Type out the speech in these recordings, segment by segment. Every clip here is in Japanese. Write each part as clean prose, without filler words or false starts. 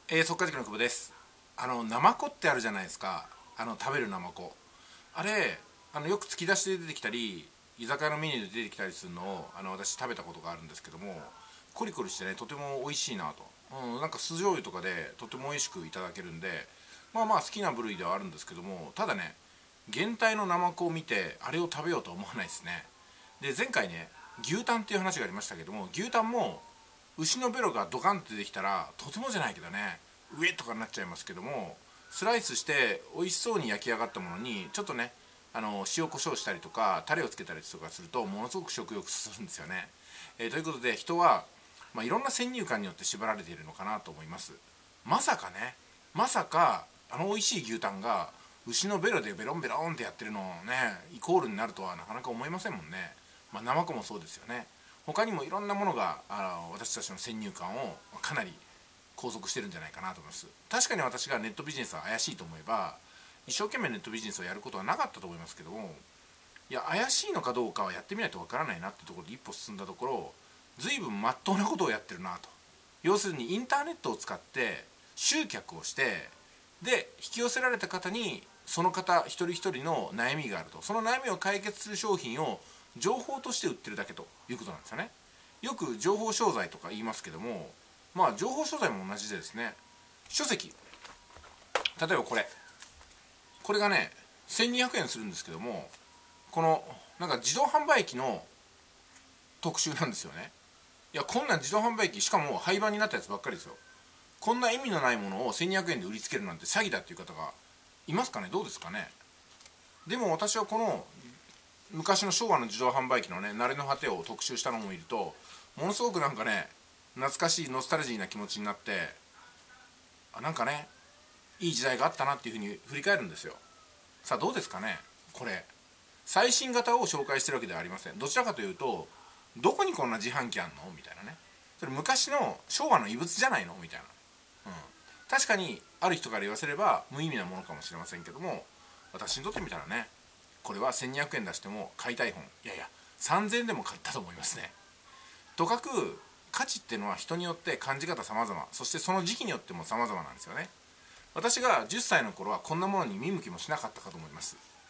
速稼塾の久保です。ナマコってあるじゃないですか。食べるナマコ。あれ、よく突き出しで出てきたり、居酒屋のメニューで出てきたりするのを、私食べたことがあるんですけども、コリコリしてね、とても美味しいなと。なんか酢醤油とかでとても美味しくいただけるんで、まあまあ好きな部類ではあるんですけども、ただね、原体のナマコを見て、あれを食べようとは思わないですね。で、前回ね、牛タンっていう話がありましたけども、牛タンも、牛のベロがドカンってできたらとてもじゃないけどね上とかになっちゃいますけども、スライスして美味しそうに焼き上がったものにちょっとね塩コショウしたりとかタレをつけたりとかするとものすごく食欲そそるんですよね。ということで人は、いろんな先入観によって縛られているのかなと思います。まさかね、まさか美味しい牛タンが牛のベロでベロンベロンってやってるのをねイコールになるとはなかなか思いませんもんね。ナマコもそうですよね。他にもいろんなものが私たちの先入観をかなり拘束してるんじゃないかなと思います。確かに私がネットビジネスは怪しいと思えば一生懸命ネットビジネスをやることはなかったと思いますけども、いや怪しいのかどうかはやってみないとわからないなってところで一歩進んだところ、随分まっとうなことをやってるなと。要するにインターネットを使って集客をして、で引き寄せられた方にその方一人一人の悩みがあると、その悩みを解決する商品を情報として売ってるだけということなんですよね。よく情報商材とか言いますけども、情報商材も同じでですね、書籍、例えばこれがね1200円するんですけども、このなんか自動販売機の特集なんですよね。いやこんな自動販売機、しかも廃盤になったやつばっかりですよ。こんな意味のないものを1200円で売りつけるなんて詐欺だっていう方がいますかね。どうですかね。でも私はこの昔の昭和の自動販売機のね慣れの果てを特集したのもいると、ものすごくなんかね懐かしいノスタルジーな気持ちになって、なんかねいい時代があったなっていうふうに振り返るんですよ。さあどうですかね。これ最新型を紹介してるわけではありません。どちらかというと、どこにこんな自販機あんのみたいなね、それ昔の昭和の遺物じゃないのみたいな、確かにある人から言わせれば無意味なものかもしれませんけども、私にとってみたらね、これは1200円出しても買いたい本、いやいや3000円でも買ったと思いますね。とかく価値っていうのは人によって感じ方様々、そしてその時期によっても様々なんですよね。私が10歳の頃はこんなものに見向きもしなかったかと思います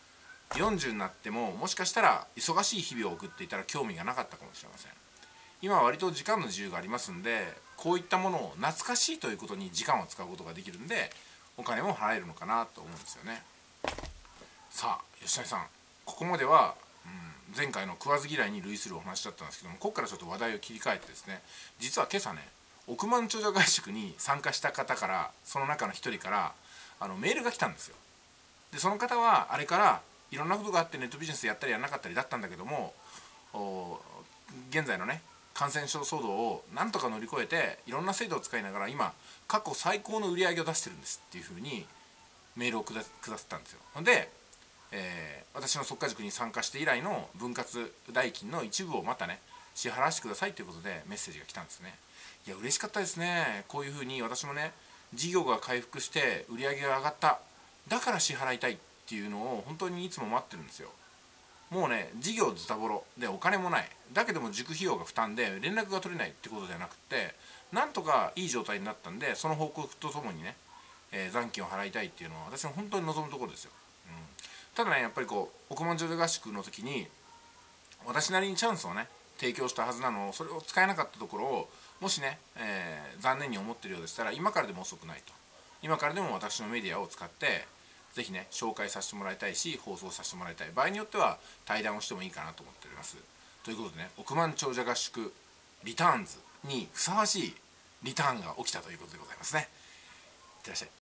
。40になってももしかしたら忙しい日々を送っていたら興味がなかったかもしれません。今は割と時間の自由がありますんで、こういったものを懐かしいということに時間を使うことができるんで、お金も払えるのかなと思うんですよね。さあ吉谷さん、ここまでは、前回の食わず嫌いに類するお話だったんですけども、ここからちょっと話題を切り替えてですね、実は今朝ね億万長者合宿に参加した方から、その中の一人からメールが来たんですよ。でその方はあれからいろんなことがあってネットビジネスやったりやらなかったりだったんだけども、現在のね感染症騒動をなんとか乗り越えていろんな制度を使いながら今過去最高の売り上げを出してるんですっていうふうにメールをくださったんですよ。で、私の速稼塾に参加して以来の分割代金の一部をまたね支払わせてくださいということでメッセージが来たんですね。いや嬉しかったですね。こういうふうに私もね事業が回復して売り上げが上がった、だから支払いたいっていうのを本当にいつも待ってるんですよ。もうね事業ズタボロでお金もない、だけども塾費用が負担で連絡が取れないってことではなくて、なんとかいい状態になったんでその報告とともにね、残金を払いたいっていうのは私は本当に望むところですよ。ただねやっぱり億万長者合宿の時に私なりにチャンスをね提供したはずなのを、それを使えなかったところをもしね、残念に思ってるようでしたら今からでも遅くないと。今からでも私のメディアを使ってぜひね紹介させてもらいたいし、放送させてもらいたい、場合によっては対談をしてもいいかなと思っております。ということでね、億万長者合宿リターンズにふさわしいリターンが起きたということでございますね。いってらっしゃい。